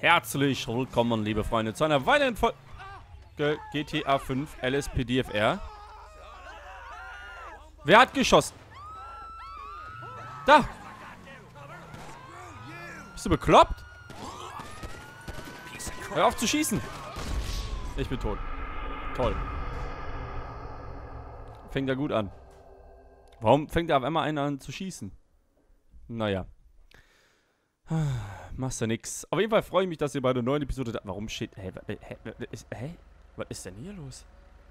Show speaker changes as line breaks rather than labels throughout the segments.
Herzlich willkommen, liebe Freunde, zu einer weiteren Folge GTA 5 LSPDFR. Wer hat geschossen? Da! Bist du bekloppt? Hör auf zu schießen! Ich bin tot. Toll. Fängt ja gut an. Warum fängt er auf einmal einer an zu schießen? Naja. Machst ja nix. Auf jeden Fall freue ich mich, dass ihr bei der neuen Episode da. Warum steht. Hä? Was ist denn hier los?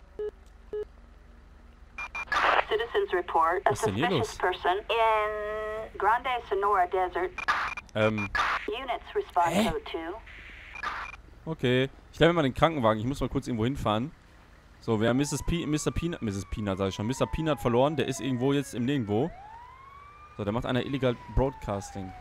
Citizens report a suspicious person in Grande Sonora Desert. Units respond code 2.
Okay. Ich stelle mir mal den Krankenwagen. Ich muss mal kurz irgendwo hinfahren. So, wir haben Mrs. Peanut, sag ich schon. Mr. Peanut verloren. Der ist irgendwo jetzt im Nirgendwo. So, der macht einer illegal Broadcasting.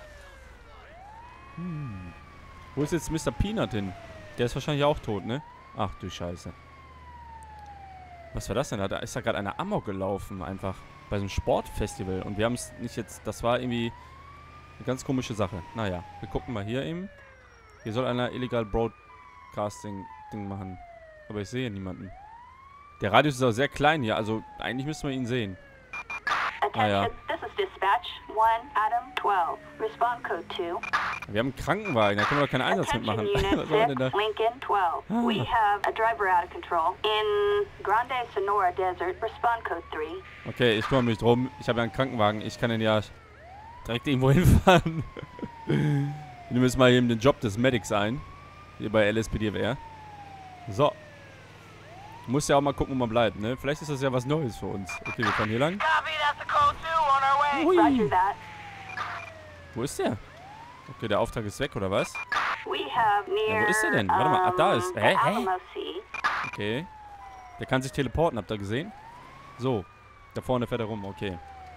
Wo ist jetzt Mr. Peanut hin? Der ist wahrscheinlich auch tot, ne? Ach du Scheiße. Was war das denn? Da ist da gerade einer Amok gelaufen, einfach. Bei so einem Sportfestival. Und wir haben es nicht jetzt. Das war irgendwie eine ganz komische Sache. Naja, wir gucken mal hier eben. Hier soll einer illegal Broadcasting-Ding machen. Aber ich sehe niemanden. Der Radius ist auch sehr klein hier, also eigentlich müssen wir ihn sehen.
Attention, this is dispatch 1 Adam 12. Respond code 2.
Wir haben einen Krankenwagen, da können wir doch keinen Einsatz mitmachen.
Attention
Was soll man denn
Unit
da?
6, Lincoln 12. We have a driver out of control in Grande Sonora Desert. Respond code 3.
Okay, ich kümmere mich drum. Ich habe ja einen Krankenwagen, ich kann den ja direkt irgendwo hinfahren. Wir nehmen jetzt mal eben den Job des Medics ein. Hier bei LSPDFR. So. Muss ja auch mal gucken, wo man bleibt, ne? Vielleicht ist das ja was Neues für uns. Okay, wir fahren hier lang. Hui.
Roger that.
Wo ist der? Okay, der Auftrag ist weg, oder was?
We have near,
Ja, wo ist er denn? Warte mal, ach, da ist- hä?
Alamo Sea.
Okay. Der kann sich teleporten, habt ihr gesehen? So. Da vorne fährt er rum, okay.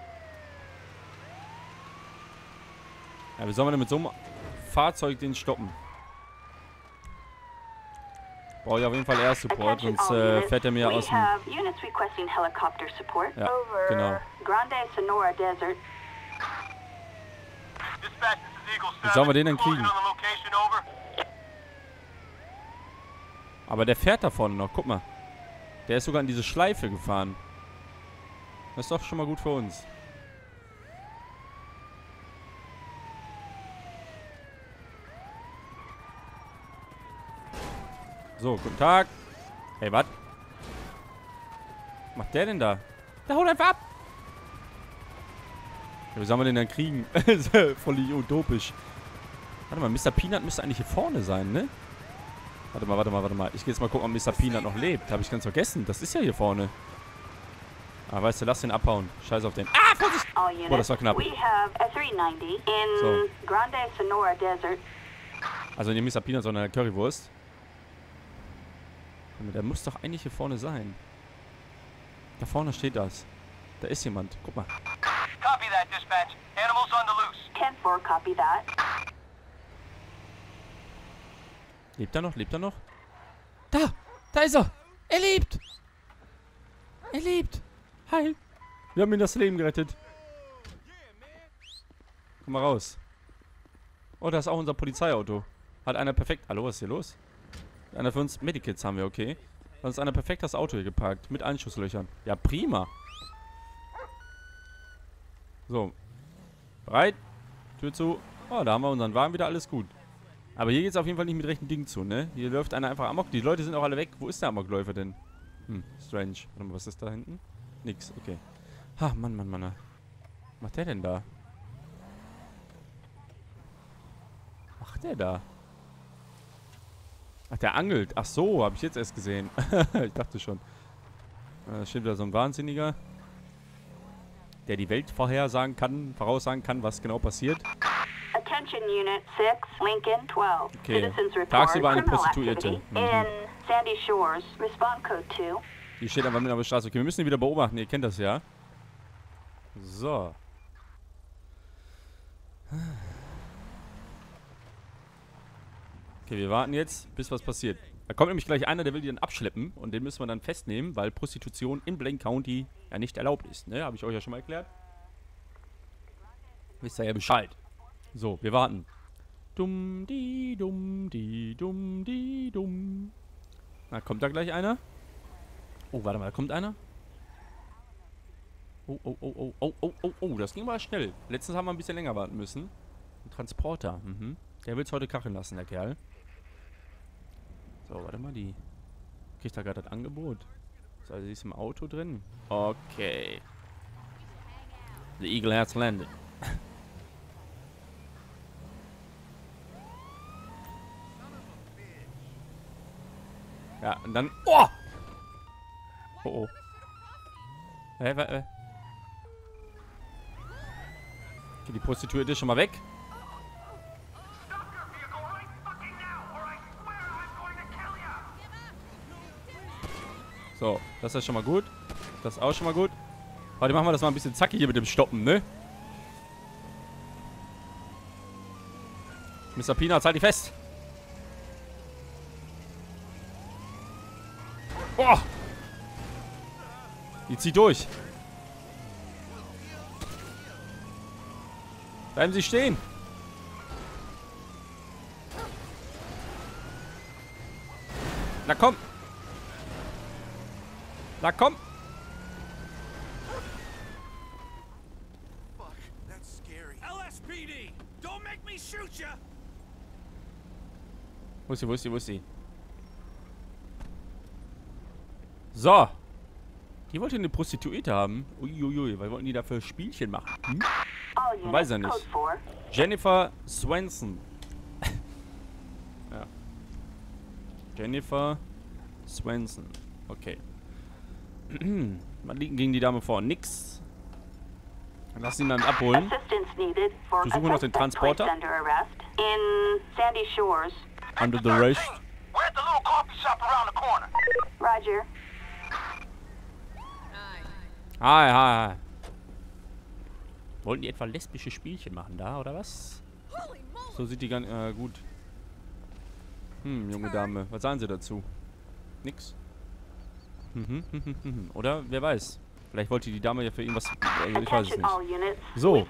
Ja, wie sollen wir denn mit so einem Fahrzeug den stoppen? Brauche ich auf jeden Fall Air Support,
Attention
sonst
all units.
fährt er mir
We
aus dem...
have units requesting helicopter support
Ja,
over
genau.
Grande Sonora Desert.
Wie sollen wir den denn kriegen? Aber der fährt da vorne noch, guck mal. Der ist sogar in diese Schleife gefahren. Das ist doch schon mal gut für uns. So, guten Tag. Hey, was? Was macht der denn da? Der haut einfach ab. Ja, wie sollen wir den denn kriegen? Voll utopisch. Warte mal, Mr. Peanut müsste eigentlich hier vorne sein, ne? Warte mal. Ich gehe jetzt mal gucken, ob Mr. Peanut noch lebt. Habe ich ganz vergessen. Das ist ja hier vorne. Ah, weißt du, lass den abhauen. Scheiß auf den. Ah, Vorsicht!
All units.
Oh, das war knapp.
We have a 390 in
So.
Grande Sonora Desert.
Also nicht Mr. Peanut, sondern eine Currywurst. Der muss doch eigentlich hier vorne sein. Da vorne steht das. Da ist jemand. Guck mal.
Copy that, dispatch. Animals on the loose.
10-4, copy that.
Lebt er noch? Lebt er noch? Da! Da ist er! Er lebt! Er lebt! Hi! Wir haben ihm das Leben gerettet. Komm mal raus. Oh, da ist auch unser Polizeiauto. Hat einer perfekt... Hallo, was ist hier los? Einer für uns Medikits haben wir, okay. Dann ist einer perfekt das Auto hier geparkt. Mit Einschusslöchern. Ja, prima. So. Bereit? Tür zu. Oh, da haben wir unseren Wagen wieder. Alles gut. Aber hier geht es auf jeden Fall nicht mit rechten Dingen zu, ne? Hier läuft einer einfach amok. Die Leute sind auch alle weg. Wo ist der Amokläufer denn? Strange. Warte mal, was ist da hinten? Nix, okay. Ha, Mann. Was macht der denn da? Was macht der da? Ach, der angelt. Ach so, habe ich jetzt erst gesehen. Ich dachte schon. Da steht wieder so ein Wahnsinniger, der die Welt voraussagen kann, was genau passiert.
Attention Unit 6, Lincoln 12.
Okay.
Citizens report
Tagsüber eine
criminal
Prostituierte.
activity in Sandy Shores. Respond code 2.
Die steht einfach mit auf der Straße. Okay, wir müssen die wieder beobachten. Ihr kennt das ja. So. Okay, wir warten jetzt, bis was passiert. Da kommt nämlich gleich einer, der will die dann abschleppen. Und den müssen wir dann festnehmen, weil Prostitution in Blaine County ja nicht erlaubt ist. Ne? Habe ich euch ja schon mal erklärt. Wisst ihr ja Bescheid. So, wir warten. Dumm, die, dumm, die, dumm, die, dumm. Na, kommt da gleich einer? Oh, warte mal, da kommt einer? Oh, oh, oh, oh, oh, oh, oh, oh, das ging mal schnell. Letztens haben wir ein bisschen länger warten müssen. Ein Transporter, Der will es heute kacheln lassen, der Kerl. So, warte mal, die kriegt da gerade das Angebot. So, sie ist im Auto drin. Okay. The Eagle has landed. Ja, und dann... Oh! Oh, oh. Okay, die Prostituierte ist schon mal weg. So, das ist schon mal gut. Das ist auch schon mal gut. Heute machen wir das mal ein bisschen zackig hier mit dem Stoppen, ne? Mr. Peanuts, halt dich fest. Boah! Die zieht durch. Bleiben Sie stehen. Na komm. Na komm.
Fuck, that's scary. LSPD, don't make me shoot you.
Wo ist sie, wo ist sie, wo ist sie? So. Die wollte eine Prostituierte haben. Uiuiui, was wollten die da für Spielchen machen? Hm? Man weiß ja nicht. Jennifer Swenson. Ja. Jennifer Swenson. Okay. Was liegt gegen die Dame vor? Nix. Lass ihn dann abholen. Wir suchen noch den Transporter. Under the arrest.
We're at the little coffee shop around the corner.
Roger.
Hi, hi, hi. Wollten die etwa lesbische Spielchen machen da, oder was? So sieht die ganz gut. Junge Dame. Was sagen Sie dazu? Nix. Oder? Wer weiß. Vielleicht wollte die Dame ja für ihn was... Also ich weiß es nicht. So.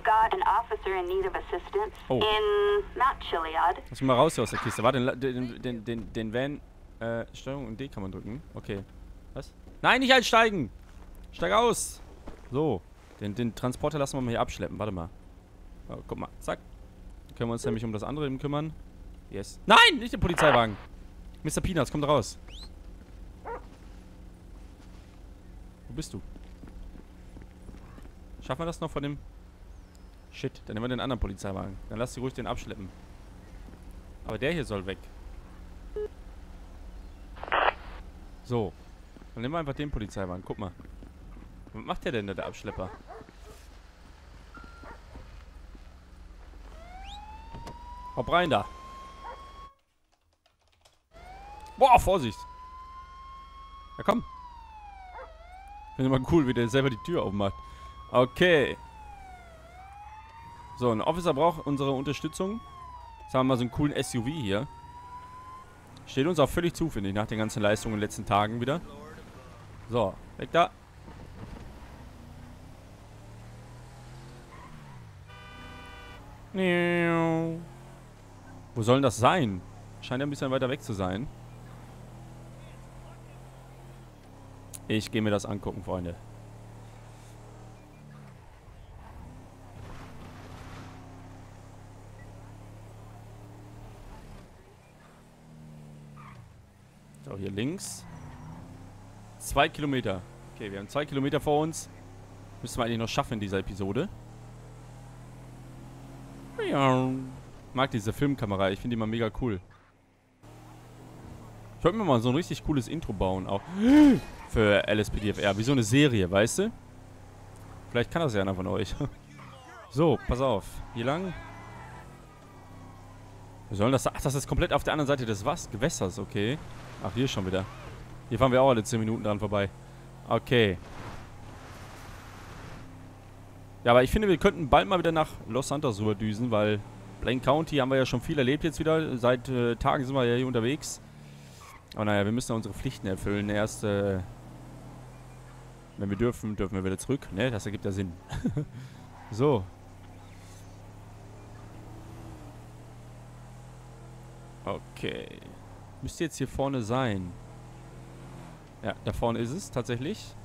Oh. Lass mich mal raus hier aus der Kiste. Warte, den Van... Steuerung und D kann man drücken. Okay. Was? Nein, nicht einsteigen! Steig aus! So. Den Transporter lassen wir mal hier abschleppen. Warte mal. Oh, guck mal. Zack. Dann können wir uns nämlich um das andere eben kümmern. Yes. Nein! Nicht den Polizeiwagen! Mr. Peanuts, kommt raus. Wo bist du? Schaffen wir das noch von dem... Shit, dann nehmen wir den anderen Polizeiwagen. Dann lass sie ruhig den abschleppen. Aber der hier soll weg. So. Dann nehmen wir einfach den Polizeiwagen. Guck mal. Was macht der denn da, der Abschlepper? Hopp rein da. Boah, Vorsicht. Ja, komm. Finde mal cool, wie der selber die Tür aufmacht. Okay. So, ein Officer braucht unsere Unterstützung. Jetzt haben wir mal so einen coolen SUV hier. Steht uns auch völlig zu, finde ich, nach den ganzen Leistungen in den letzten Tagen wieder. So, weg da. Wo soll denn das sein? Scheint ja ein bisschen weiter weg zu sein. Ich gehe mir das angucken, Freunde. So, hier links. 2 Kilometer. Okay, wir haben 2 Kilometer vor uns. Müssen wir eigentlich noch schaffen in dieser Episode. Ich mag diese Filmkamera. Ich finde die mal mega cool. Ich wollte mir mal so ein richtig cooles Intro bauen. Auch für LSPDFR. Wie so eine Serie, weißt du? Vielleicht kann das ja einer von euch. So, pass auf. Hier lang. Wir sollen das... Ach, das ist komplett auf der anderen Seite des Gewässers. Okay. Ach, hier schon wieder. Hier fahren wir auch alle 10 Minuten dran vorbei. Okay. Ja, aber ich finde, wir könnten bald mal wieder nach Los Santos rüberdüsen, weil Blaine County haben wir ja schon viel erlebt jetzt wieder. Seit Tagen sind wir ja hier unterwegs. Aber naja, wir müssen ja unsere Pflichten erfüllen. Erst, wenn wir dürfen wir wieder zurück. Ne, das ergibt ja Sinn. So. Okay. Müsste jetzt hier vorne sein. Ja, da vorne ist es tatsächlich.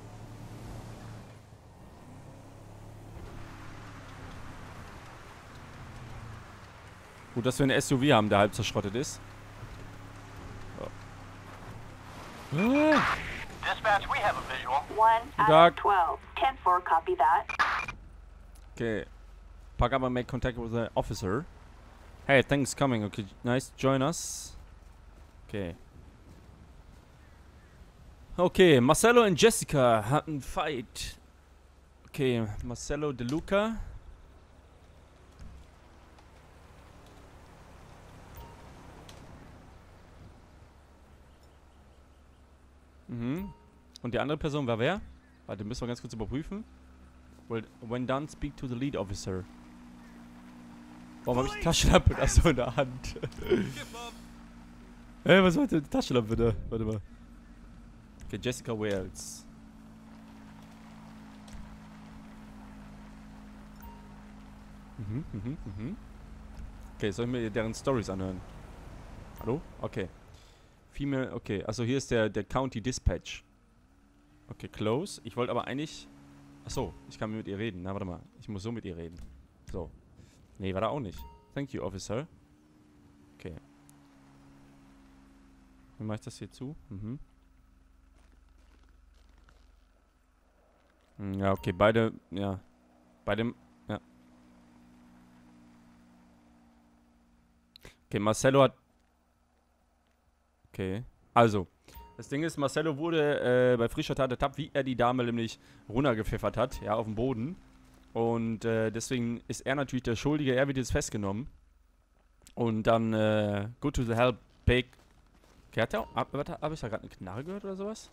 Gut, dass wir einen SUV haben, der halb zerschrottet ist. Oh.
Dispatch, we have a visual.
1 out of 12. 10-4, copy that.
Okay. Park up and make contact with the officer. Hey, thanks coming. Okay, nice to join us. Okay. Okay, Marcelo und Jessica hatten Fight. Okay, Marcelo De Luca. Und die andere Person war wer? Warte, müssen wir ganz kurz überprüfen. Well, when done, speak to the lead officer. Warum habe ich die Taschenlampe da so in der Hand? Hey, was war denn die Taschenlampe da? Warte mal. Okay, Jessica Wales. Okay, soll ich mir deren Stories anhören? Hallo? Okay. Female, okay. Also hier ist der County Dispatch. Okay, close. Ich wollte aber eigentlich... Achso, ich kann mit ihr reden. Na, warte mal. Ich muss so mit ihr reden. So. Nee, war da auch nicht. Thank you, officer. Okay. Wie mache ich das hier zu? Ja, okay, beide... Ja. Beide... Ja. Okay, Marcelo hat... Okay. Also, das Ding ist, Marcelo wurde bei frischer Tat ertappt, wie er die Dame nämlich runtergepfeffert hat, ja, auf dem Boden. Und deswegen ist er natürlich der Schuldige, er wird jetzt festgenommen. Und dann, go to the help, bake. Okay, hat der, hab ich da gerade eine Knarre gehört oder sowas?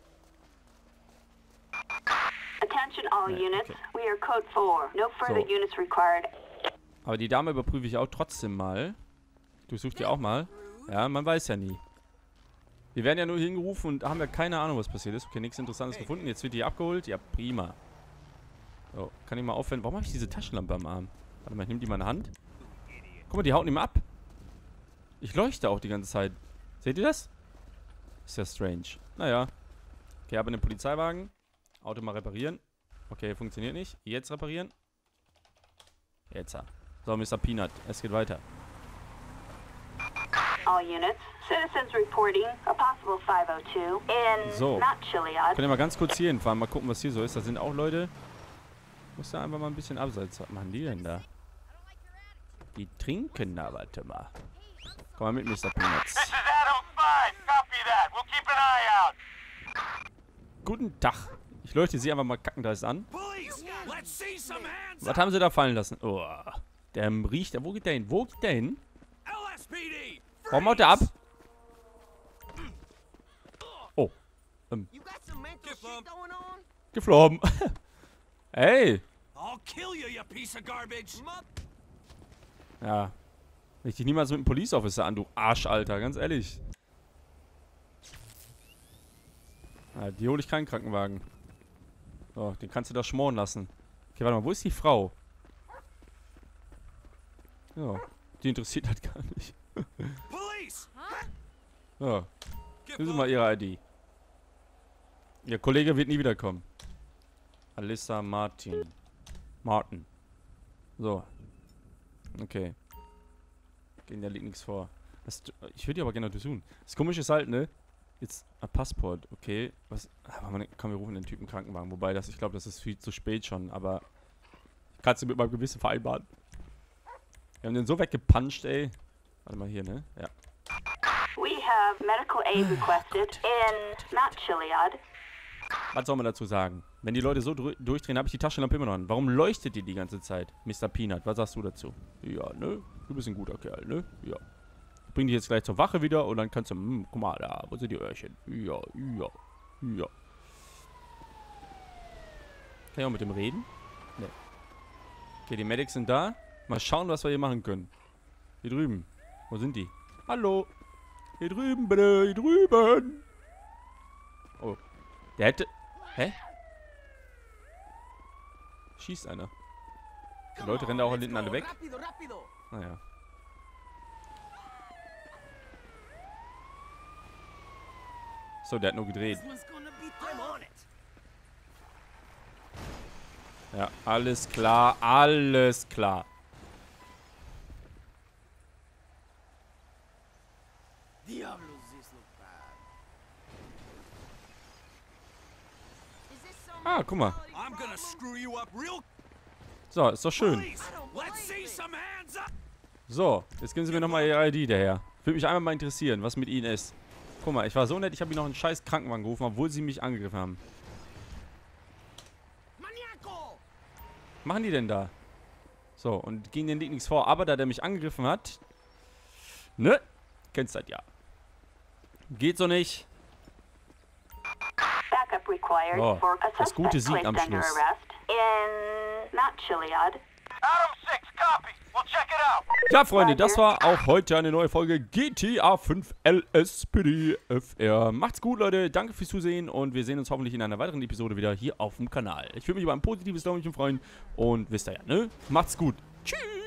Attention all units, we are code 4. No further units required.
Aber die Dame überprüfe ich auch trotzdem mal. Du suchst die auch mal. Ja, man weiß ja nie. Wir werden ja nur hingerufen und haben ja keine Ahnung, was passiert ist. Okay, nichts Interessantes gefunden. Jetzt wird die abgeholt. Ja, prima. So, kann ich mal aufwenden. Warum habe ich diese Taschenlampe am Arm? Warte mal, ich nehme die mal in die Hand. Guck mal, die haut nicht mehr ab. Ich leuchte auch die ganze Zeit. Seht ihr das? Ist ja strange. Naja. Okay, aber einen Polizeiwagen. Auto mal reparieren. Okay, funktioniert nicht. Jetzt reparieren. Jetzt. So, Mr. Peanut. Es geht weiter.
All units, citizens reporting a possible 502 in Mount Chiliad.
Können wir mal ganz kurz hier hinfahren, mal gucken, was hier so ist. Da sind auch Leute. Muss da einfach mal ein bisschen abseits. Was machen die denn da? Die trinken da, warte mal. Komm mal mit, Mr. Peanuts. Guten Tag. Ich leuchte sie einfach mal kacken da an. Was haben sie da fallen lassen? Oh, der riecht. Wo geht der hin? Wo geht der hin? Warum haut der ab? Oh. Geflogen. Hey. Ja. Ich dich niemals mit einem Police Officer an, du Arsch, Alter. Ganz ehrlich. Ja, die hole ich keinen Krankenwagen. So, den kannst du da schmoren lassen. Okay, warte mal. Wo ist die Frau? Ja. Die interessiert halt gar nicht. Ja. Gib mal ihre ID. Ihr Kollege wird nie wiederkommen. Alyssa Martin. So. Okay. Gehen, da liegt nichts vor. Ich würde die aber gerne untersuchen. Das Komische ist halt, ne? Jetzt ein Passport, okay. Was? Komm, wir rufen den Typen Krankenwagen. Wobei, ich glaube, das ist viel zu spät schon, aber kannst du mit meinem Gewissen vereinbaren? Wir haben den so weggepuncht, ey. Warte mal hier, ne? Ja.
We have medical aid requested in Mount Chiliad.
Was soll man dazu sagen? Wenn die Leute so durchdrehen, habe ich die Taschenlampe immer noch an. Warum leuchtet die ganze Zeit? Mr. Peanut, was sagst du dazu? Ja, ne? Du bist ein guter Kerl, ne? Ja. Ich bring dich jetzt gleich zur Wache wieder und dann kannst du... guck mal, da, wo sind die Öhrchen? Ja. Kann ich auch mit dem reden? Ne. Okay, die Medics sind da. Mal schauen, was wir hier machen können. Hier drüben. Wo sind die? Hallo? Hier drüben, bitte. Hier drüben. Oh. Der hätte... Hä? Schießt einer. Die Leute rennen da auch hinten alle weg. Naja. So, der hat nur gedreht. Ja, alles klar, alles klar. Ah, guck mal. So, ist doch schön. So, jetzt geben Sie mir nochmal Ihre ID daher. Würde mich einmal mal interessieren, was mit Ihnen ist. Guck mal, ich war so nett, ich habe Ihnen noch einen scheiß Krankenwagen gerufen, obwohl Sie mich angegriffen haben. Was machen die denn da? So, und gegen den liegt nichts vor. Aber da der mich angegriffen hat... Ne? Kennst das ja. Geht so nicht. Oh, das gute Sieg am Schluss. Ja, Freunde, das war auch heute eine neue Folge GTA 5 LSPD FR. Macht's gut, Leute. Danke fürs Zusehen und wir sehen uns hoffentlich in einer weiteren Episode wieder hier auf dem Kanal. Ich würde mich über ein positives Daumen freuen und wisst ihr ja, ne? Macht's gut. Tschüss.